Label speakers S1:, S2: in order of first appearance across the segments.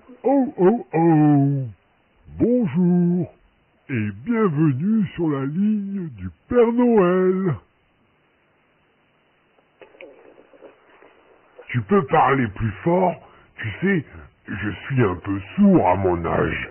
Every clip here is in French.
S1: Oh oh oh! Bonjour et bienvenue sur la ligne du Père Noël. Tu peux parler plus fort? Tu sais, je suis un peu sourd à mon âge.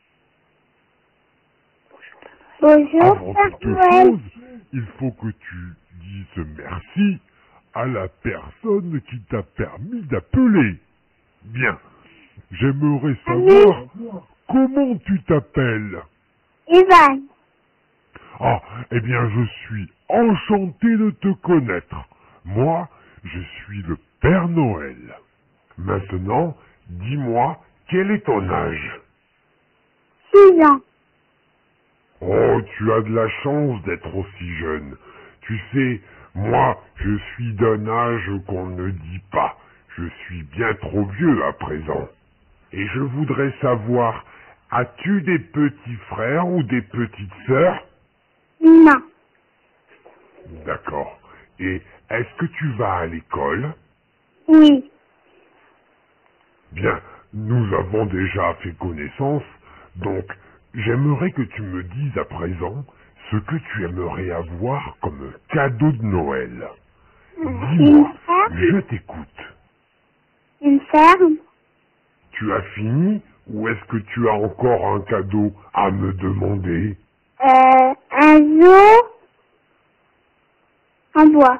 S2: Bonjour,
S1: Avant
S2: Père
S1: toute
S2: Noël.
S1: chose, il faut que tu dises merci à la personne qui t'a permis d'appeler. Bien, j'aimerais savoir comment tu t'appelles.
S2: Ivan.
S1: Ah, eh bien, je suis enchanté de te connaître. Moi, je suis le Père Noël. Maintenant, dis-moi, quel est ton âge?
S2: 6 ans.
S1: Oh, tu as de la chance d'être aussi jeune. Tu sais, moi, je suis d'un âge qu'on ne dit pas. Je suis bien trop vieux à présent. Et je voudrais savoir, as-tu des petits frères ou des petites sœurs?
S2: Non.
S1: D'accord. Et est-ce que tu vas à l'école?
S2: Oui.
S1: Bien, nous avons déjà fait connaissance, donc j'aimerais que tu me dises à présent ce que tu aimerais avoir comme cadeau de Noël.
S2: Une
S1: Dis-moi,
S2: ferme.
S1: je t'écoute.
S2: Une ferme.
S1: Tu as fini ou est-ce que tu as encore un cadeau à me demander?
S2: Un zoo. En bois.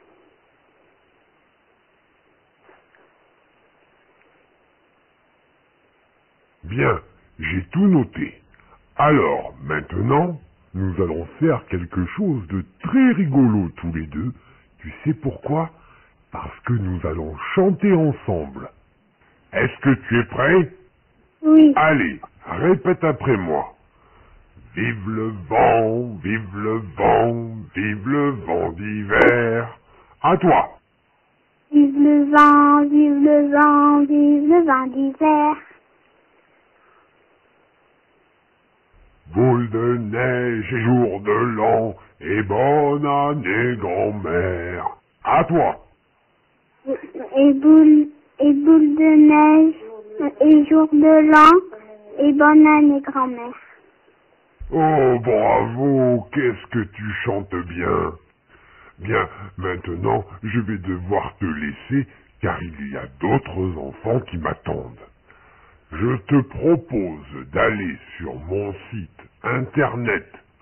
S1: Bien, j'ai tout noté. Alors, maintenant, nous allons faire quelque chose de très rigolo tous les deux. Tu sais pourquoi? Parce que nous allons chanter ensemble. Est-ce que tu es prêt?
S2: Oui.
S1: Allez, répète après moi. Vive le vent, vive le vent, vive le vent d'hiver. À toi.
S2: Vive le vent, vive le vent, vive le vent d'hiver.
S1: Boule de neige et jour de l'an, et bonne année grand-mère. À toi.
S2: Et boule de neige, et jour de l'an, et bonne année grand-mère.
S1: Oh, bravo, qu'est-ce que tu chantes bien. Bien, maintenant, je vais devoir te laisser, car il y a d'autres enfants qui m'attendent. Je te propose d'aller sur mon site internet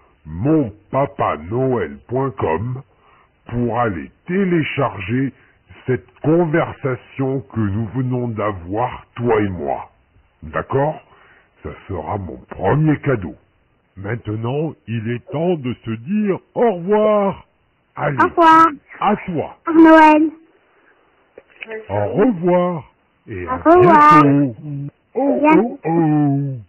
S1: monpapanoël.com pour aller télécharger cette conversation que nous venons d'avoir, toi et moi. D'accord? Ça sera mon premier cadeau. Maintenant, il est temps de se dire au revoir.
S2: Au
S1: Allez,
S2: revoir.
S1: à toi.
S2: Père Noël.
S1: Au revoir et
S2: Au
S1: à
S2: revoir.
S1: bientôt. Oh, oh, oh.